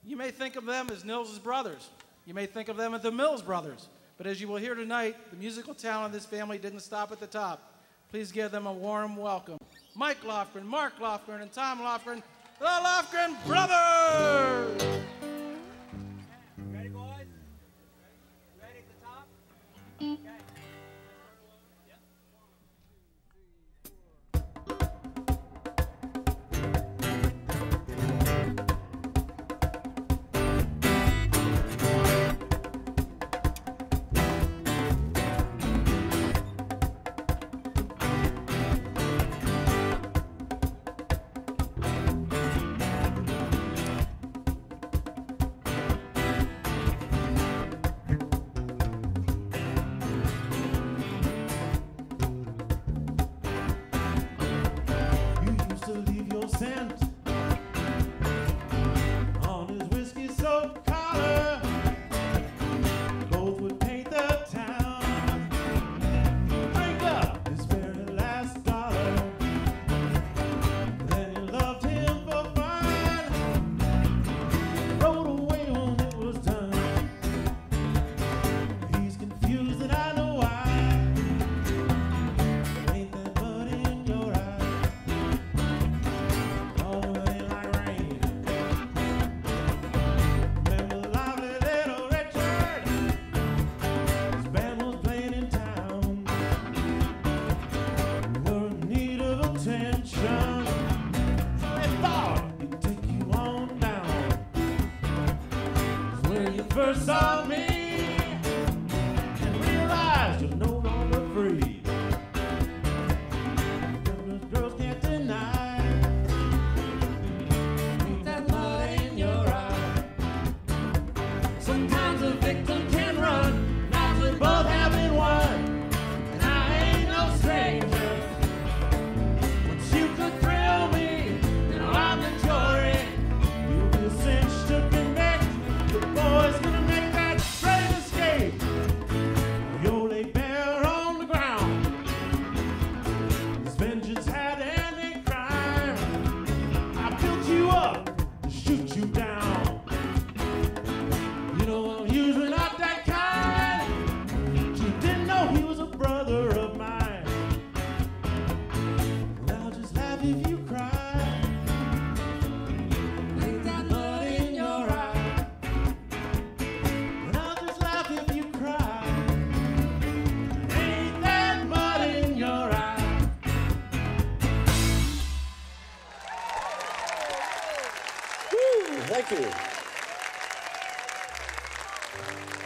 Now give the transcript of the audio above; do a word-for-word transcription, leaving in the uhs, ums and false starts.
You may think of them as Nils' brothers. You may think of them as the Mills brothers. But as you will hear tonight, the musical talent of this family didn't stop at the top. Please give them a warm welcome. Mike Lofgren, Mark Lofgren, and Tom Lofgren, the Lofgren brothers! Ready, boys? Ready at the top? Okay. Scent on his whiskey soaked collar. Both would paint the town. Drink up his very last dollar. Then he loved him for fun. Rode away when it was done. He's confused and I know why. Ain't that mud in your eye? First saw me and realized you're no longer free. Those girls can't deny. Ain't that mud in your eye? Sometimes a victim can run. Now we both have been won, and I ain't no stranger. Once you could thrill me, and I'm the jury. You'll be a cinch to connect. The boys gonna make that great escape. You'll lay bare on the ground. This vengeance had any crime. I built you up to shoot you down. You know I'm usually not that kind. You didn't know he was a brother of mine. Well, I'll just laugh if you cry. Ain't that mud in your eye? Thank you.